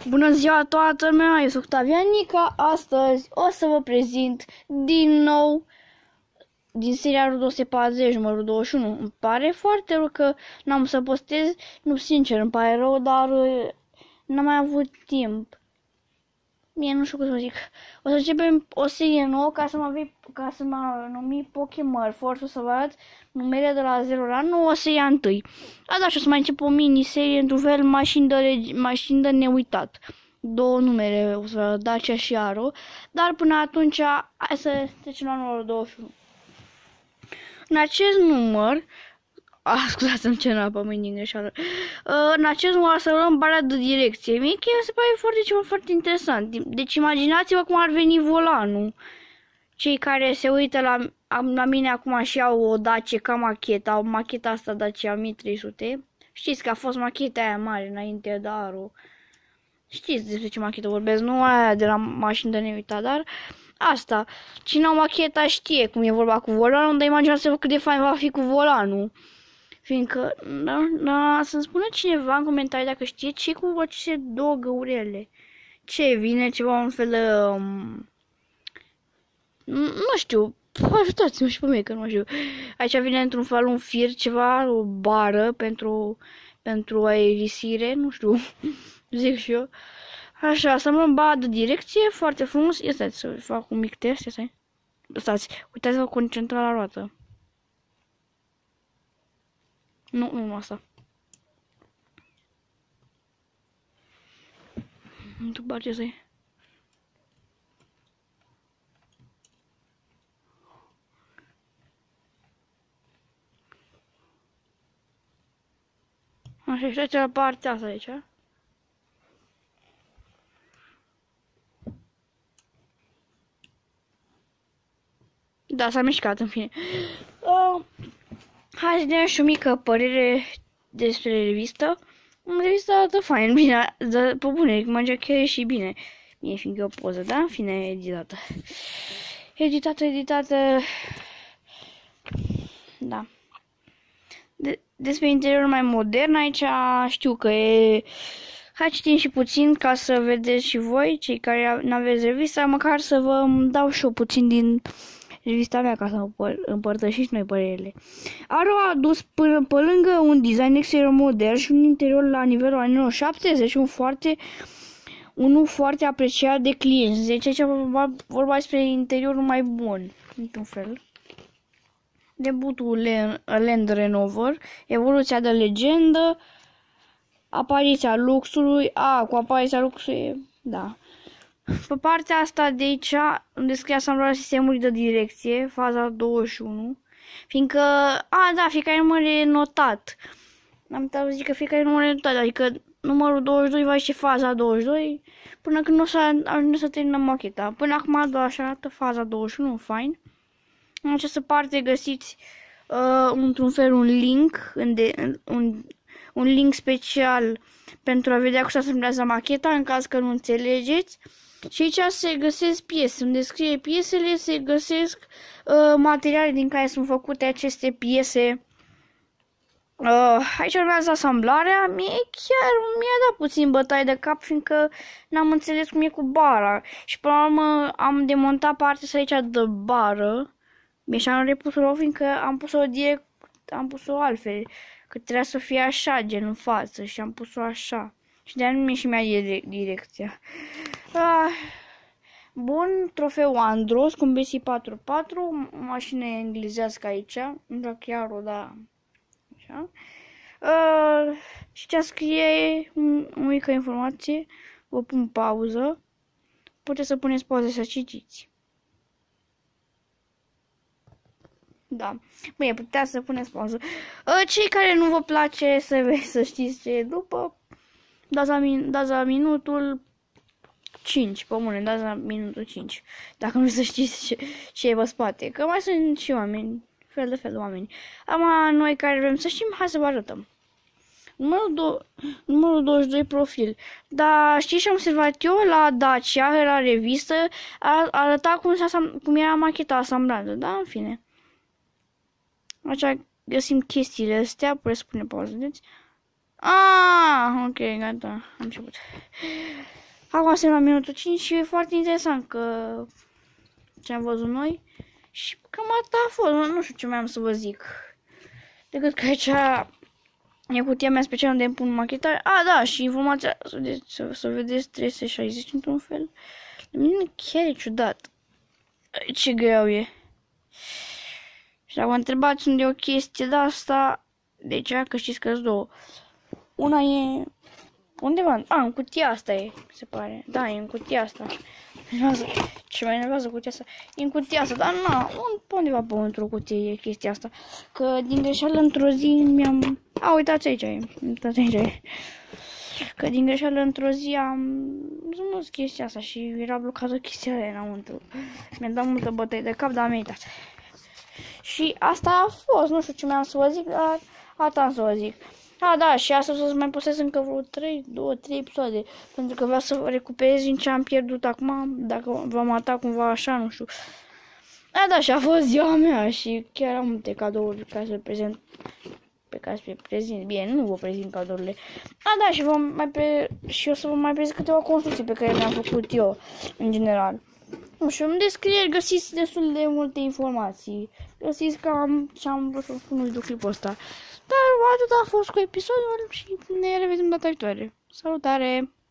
Bună ziua toată lumea, eu sunt Octavianica. Astăzi o să vă prezint din nou din seria RU 240, numărul 21. Îmi pare foarte rău că n-am să postez, nu, sincer, îmi pare rău, dar n-am mai avut timp. Mie nu știu cum să zic. O să începem o serie nouă ca să mă numi Pokémon Force. O să vă arăt numere de la 0 la 9, o să ia întâi. Da, și o să mai încep o mini-serie, într-un fel, mașini de neuitat. Două numere, o să Dacia și Aro. Dar până atunci, hai să trecem la numărul 21. În acest număr, scuzați-mi ce n-a pe mine din greșeală. În acest număr să luăm bara de direcție. Mie chiar se pare ceva foarte interesant. Deci imaginați-vă cum ar veni volanul. Cei care se uită la mine acum și au o Dacia ca macheta, o macheta asta Dacia 1300. Știți că a fost macheta aia mare înainte de Aro. Știți despre ce machetă vorbesc, nu aia de la mașini de neuitat, dar asta. Cine au macheta știe cum e vorba cu volanul, dar imaginați-vă cât de fain va fi cu volanul. Fiindcă, să-mi spună cineva în comentarii dacă știe ce cu aceste două găurele. Ce vine, ceva un fel de... nu știu, ajutați-mă și pe mine că nu știu. Aici vine într-un fel un fir, ceva, o bară pentru aerisire, nu știu, zic și eu. Așa, să mă ba de direcție, foarte frumos. Ia stai să fac un mic test, stați, uitați-vă concentra la roată. Nu asta. După ce să-i... Așa, și aici la partea asta aici. Da, s-a mișcat, în fine. Hai să dăm și o mică părere despre revistă. Revista arată fain, bine, pe bune, mergea chiar și bine. Mie fiindcă o poză, da? În fine, editată. Editată. Da. Despre interiorul mai modern, aici știu că e... Hai citim și puțin ca să vedeți și voi, cei care n-aveți revista, măcar să vă dau și eu puțin din revista mea ca să împărtășiți noi părerile. Aro a adus până pe lângă un design exterior modern și un interior la nivelul anilor 70, unul foarte apreciat de clienți. Deci aici vorba despre interiorul mai bun, într-un fel. Debutul Land Rover, evoluția de legendă, apariția luxului, cu apariția luxului, da. Pe partea asta de aici, unde scrie asamblarea sistemului de direcție, faza 21, fiindcă, da, fiecare număr e notat. Am uitat să zic că fiecare număr e notat, adică numărul 22 va ieși faza 22, până când nu o să ajungem să terminăm macheta. Până acum, doar așa arată faza 21, fain. În această parte găsiți într-un fel un link, un link special pentru a vedea cum se asamblează macheta, în caz că nu înțelegeți. Și aici se găsesc piese, unde scrie piesele, se găsesc materiale din care sunt făcute aceste piese. Aici urmează asamblarea. Mi-a dat puțin bătaie de cap, fiindcă n-am înțeles cum e cu bara. Și până la urmă am demontat partea asta aici de bară. Mi-am repus rău, fiindcă am pus-o direct, am pus-o altfel. Că trebuia să fie așa, gen în față, și am pus-o așa. Și de-aia nu mi-e și mea direcția. Bun, trofeu Andros cu un BC44, mașină englezească aici, nu știu chiar o, da, așa. Și ce scrie o mică informație, vă pun pauză, puteți să puneți pauză să citiți. Da, băi, puteți să puneți pauză. Cei care nu vă place să știți ce e după, dați la minutul 5, pe bune, dați la minutul 5. Dacă nu să știți ce e pe spate, că mai sunt și oameni, fel de oameni. Acum, noi care vrem să știm, hai să vă arătăm. Numărul 22, profil. Dar știți ce am observat eu la Dacia, la revistă, arăta cum era macheta asamblată, da? În fine. Așa găsim chestiile astea, puteți spune pauză, vedeți? Ok, gata, am început. Acum suntem la minutul 5 și e foarte interesant că ce am văzut noi. Și cam atât a fost, nu știu ce mai am să vă zic. Decât că aici e cutia mea specială unde îmi pun machetare. Da, și informația, să vedeți 360 într-un fel. De mine chiar e ciudat. Ce greu e. Și dacă vă întrebați unde e o chestie de asta, deci că știți că-s două. Una e undeva, în cutia asta e, se pare. Da, e în cutia asta. Ce mai enervează cutia asta? E în cutia asta, dar undeva pe într-o cutie e chestia asta. Că din greșeală într-o zi mi-am... uitați aici e. Uitați aici e. Că din greșeală într-o zi am smuls chestia asta și era blocată chestia aia înăuntru. Mi-a dat multă bătăie de cap, dar am meritat. Și asta a fost, nu știu ce mi-am să vă zic, dar atât am să vă zic. Da, și astăzi o să mai postez încă vreo 2-3 episoade, pentru că vreau să recuperez din ce am pierdut acum, dacă v-am atat cumva așa, nu știu. Da, și a fost ziua mea și chiar am multe cadouri ca să prezint, bine, nu vă prezint cadourile. Da, și o să vă mai prezint câteva construcții pe care le-am făcut eu, în general. Nu știu, în descriere găsiți destul de multe informații. Găsiți cam ce am vrut să spun videoclipul ăsta. Dar atât a fost cu episodul și ne revedem data viitoare. Salutare!